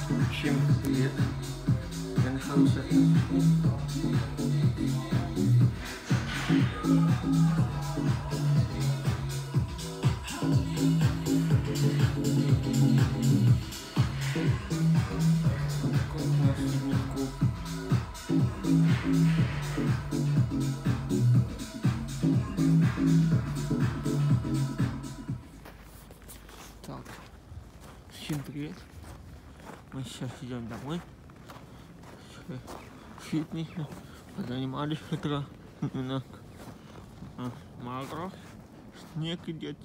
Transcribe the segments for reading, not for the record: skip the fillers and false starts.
Всем привет! Я нахожусь Так, всем привет! Мы сейчас идем домой. В фитнесе позанимались с утра. Немножко мороз, снег идет.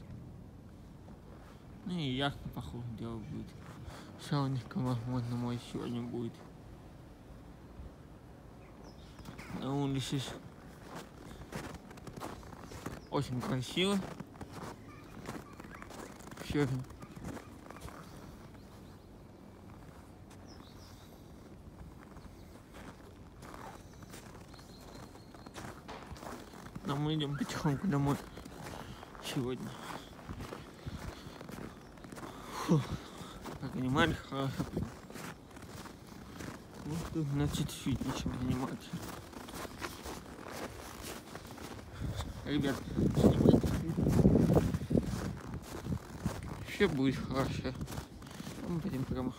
Ну и ясно, похоже, дело будет. Солнышко, возможно, мой сегодня будет. На улице очень красиво. Все. Но мы идем потихоньку домой сегодня. Фу, понимали, хорошо. Вот тут, значит, фитнесом заниматься. Ребят, снимайте фитнес. Все будет хорошо. Мы пойдем прямо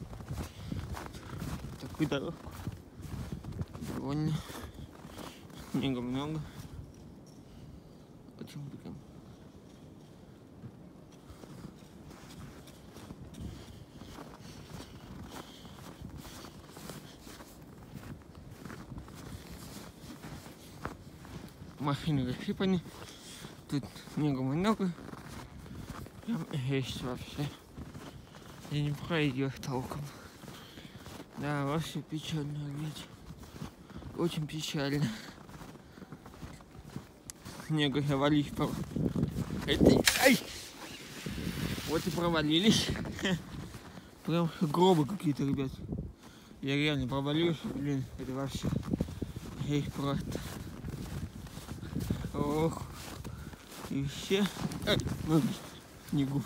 такую дорожку. Довольно. Снега много. Очень прям. Машины рассыпаны. Тут снега много. Прям есть вообще. И не пройдешь толком. Да, вообще печально, ведь. Очень печально. Снега завались. Ай! Вот и провалились. Прям гробы какие-то, ребят. Я реально провалился, блин, это вообще. Эй, просто. Ох. И все. Ай, ноги в снегу.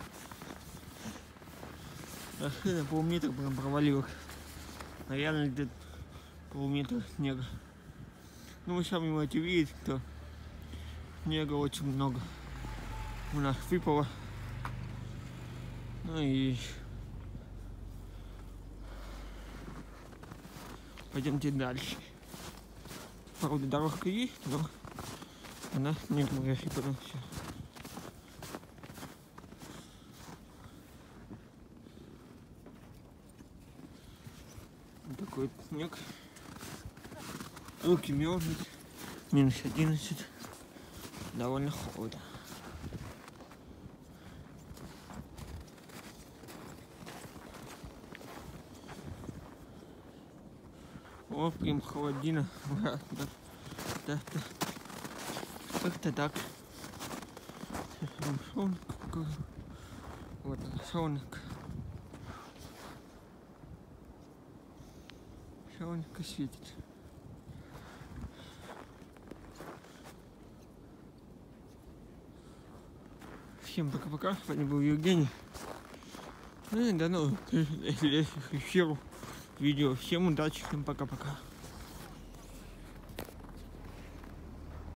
На полметра прям провалилось. Реально где-то полметра снега. Ну вы сами можете видеть, что снега очень много у нас выпало. Ну и пойдемте дальше. Правда, дорожка есть, но она снегом рассыпана все. Вот такой вот снег. Руки мерзнут. Минус 11. Довольно холодно. О, прям холодина. Да. Как-то так. Солнышко. Вот солнышко. Солнышко светит. Всем пока-пока. С вами был Евгений. Ну и до новых видео. Всем удачи, всем пока-пока.